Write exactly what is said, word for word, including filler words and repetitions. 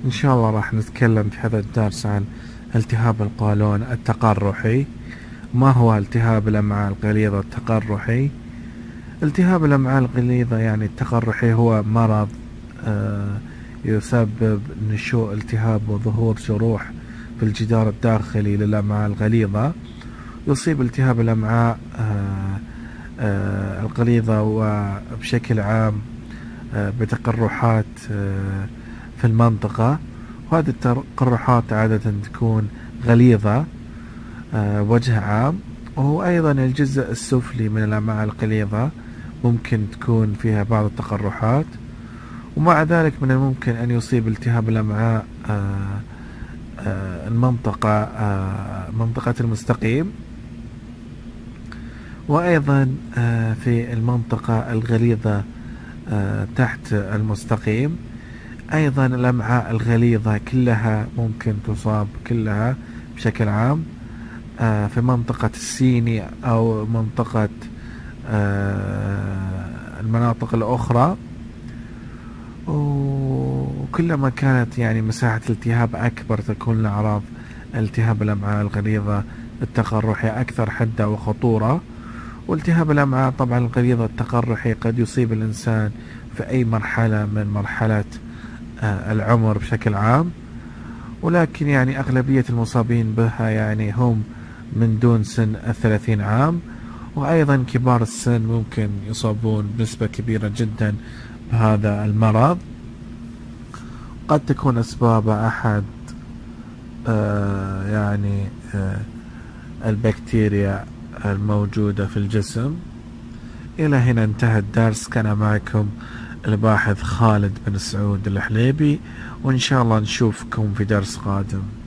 إن شاء الله راح نتكلم في هذا الدرس عن التهاب القولون التقرحي. ما هو التهاب الأمعاء الغليظة التقرحي؟ التهاب الأمعاء الغليظة يعني التقرحي هو مرض آه يسبب نشوء التهاب وظهور جروح في الجدار الداخلي للأمعاء الغليظة. يصيب التهاب الأمعاء آه آه الغليظة وبشكل عام آه بتقرحات آه في المنطقة، وهذه التقرحات عادة تكون غليظة آه وجه عام، وأيضا الجزء السفلي من الأمعاء الغليظة ممكن تكون فيها بعض التقرحات. ومع ذلك من الممكن أن يصيب التهاب الأمعاء آه آه المنطقة آه منطقة المستقيم، وأيضا آه في المنطقة الغليظة آه تحت المستقيم. أيضا الأمعاء الغليظة كلها ممكن تصاب كلها بشكل عام آه في منطقة السيني أو منطقة آه المناطق الأخرى. وكلما كانت يعني مساحة الالتهاب أكبر تكون الأعراض التهاب الأمعاء الغليظة التقرحي أكثر حدة وخطورة. والتهاب الأمعاء طبعا الغليظة التقرحي قد يصيب الإنسان في أي مرحلة من مرحلة آه العمر بشكل عام، ولكن يعني أغلبية المصابين بها يعني هم من دون سن الثلاثين عام، وأيضا كبار السن ممكن يصابون بنسبة كبيرة جدا بهذا المرض. قد تكون أسبابه أحد آه يعني آه البكتيريا الموجودة في الجسم. إلى هنا انتهى الدرس. كان معكم الباحث خالد بن سعود الحليبي، وإن شاء الله نشوفكم في درس قادم.